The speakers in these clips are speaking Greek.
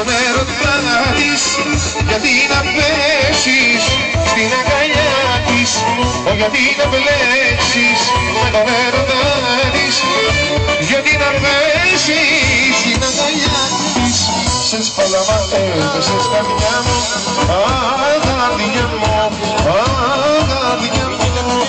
τον έρωτα της, γιατί να πέσεις στην αγκαλιά της, γιατί να μπλέξεις με τον έρωτα της, γιατί να πέσεις στην αγκαλιά της. Σε σπάλαμα έπεσες καρδιά μου, καρδιά μου, καρδιά μου,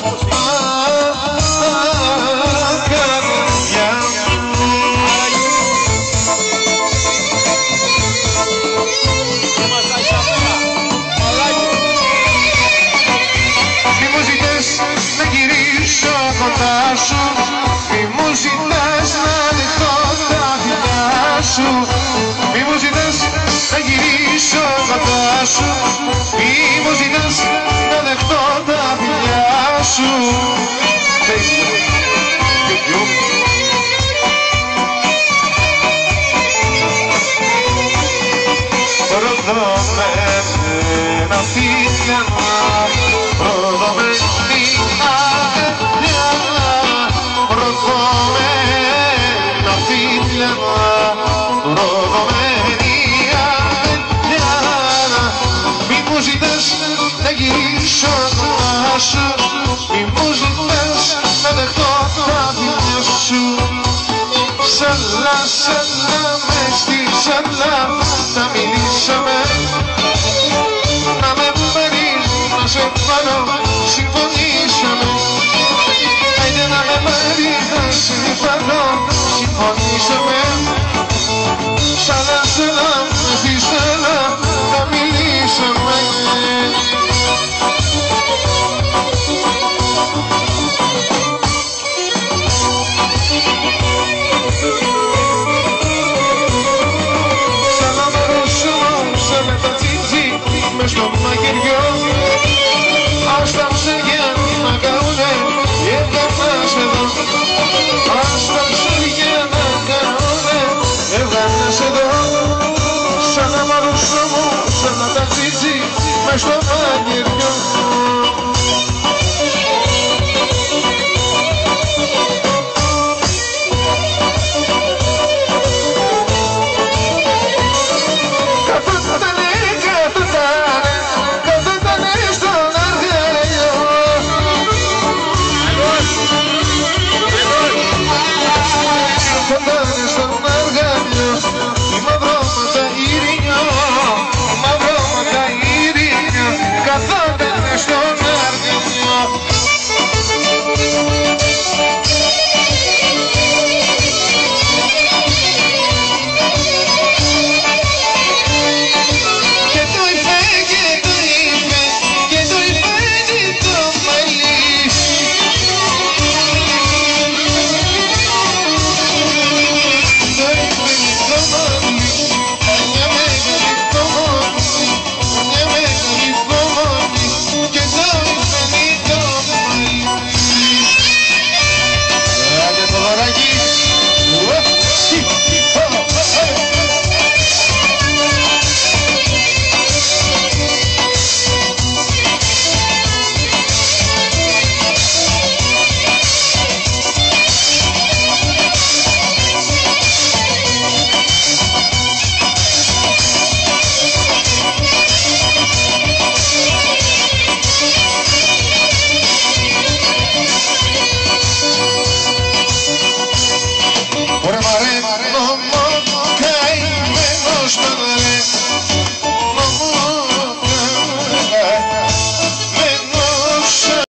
μη μου ζητάς να δεχτώ τα φιλιά σου, μη μου ζητάς να γυρίσω κοντά σου, μη μου ζητάς να δεχτώ τα φιλιά σου. Προδομένα φίλια, προδομένα αγκαλιά, προδομένα φίλια, προδομένη αγκαλιά. Μη μου ζητάς να γυρίσω κοντά σου, μη μου ζητάς να δεχτώ τα φιλιά σου. Σαλά, σαλά, μες στη σαλά να μιλήσαμε, να με πάρεις, να σε πάρω, συμφωνήσαμε. Άιντε να με πάρεις, να σε πάρω, συμφωνήσαμε. Σαλά, σαλά, μες στη σαλά να μιλήσαμε. Μες στο μαγειριό, ας τα ψάρια να κάουνε και έφτανας εδώ. Ας τα ψάρια να κάουνε και έφτανας εδώ. Σαν να μαρούσω μου, σαν να τα τσίτσι μες στο μαγειριό.